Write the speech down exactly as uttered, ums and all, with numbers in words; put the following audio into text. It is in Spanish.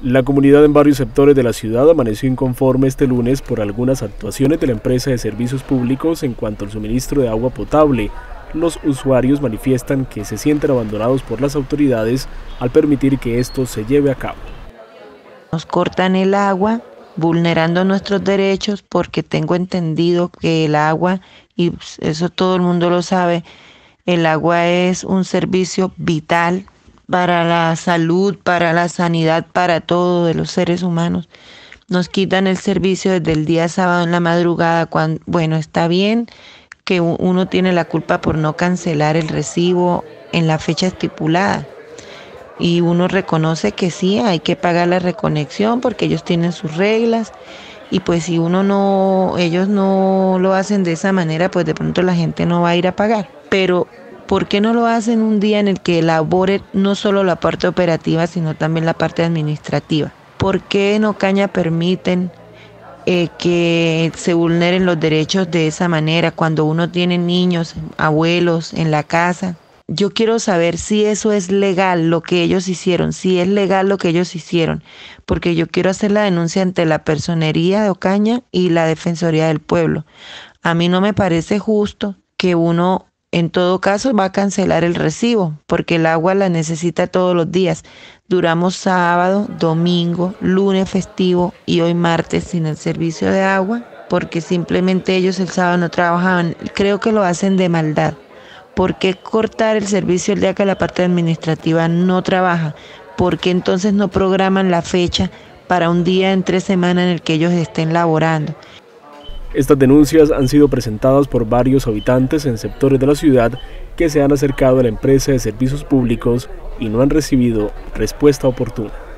La comunidad en varios sectores de la ciudad amaneció inconforme este lunes por algunas actuaciones de la empresa de servicios públicos en cuanto al suministro de agua potable. Los usuarios manifiestan que se sienten abandonados por las autoridades al permitir que esto se lleve a cabo. Nos cortan el agua, vulnerando nuestros derechos, porque tengo entendido que el agua, y eso todo el mundo lo sabe, el agua es un servicio vital para la salud, para la sanidad, para todo de los seres humanos. Nos quitan el servicio desde el día sábado en la madrugada, cuando, bueno, está bien que uno tiene la culpa por no cancelar el recibo en la fecha estipulada. Y uno reconoce que sí, hay que pagar la reconexión porque ellos tienen sus reglas. Y pues si uno no, ellos no lo hacen de esa manera, pues de pronto la gente no va a ir a pagar. Pero ¿por qué no lo hacen un día en el que elabore no solo la parte operativa, sino también la parte administrativa? ¿Por qué en Ocaña permiten eh, que se vulneren los derechos de esa manera cuando uno tiene niños, abuelos en la casa? Yo quiero saber si eso es legal lo que ellos hicieron, si es legal lo que ellos hicieron, porque yo quiero hacer la denuncia ante la Personería de Ocaña y la Defensoría del Pueblo. A mí no me parece justo que uno en todo caso va a cancelar el recibo, porque el agua la necesita todos los días. Duramos sábado, domingo, lunes festivo y hoy martes sin el servicio de agua, porque simplemente ellos el sábado no trabajaban. Creo que lo hacen de maldad. ¿Por qué cortar el servicio el día que la parte administrativa no trabaja? ¿Por qué entonces no programan la fecha para un día entre semana en el que ellos estén laborando? Estas denuncias han sido presentadas por varios habitantes en sectores de la ciudad que se han acercado a la empresa de servicios públicos y no han recibido respuesta oportuna.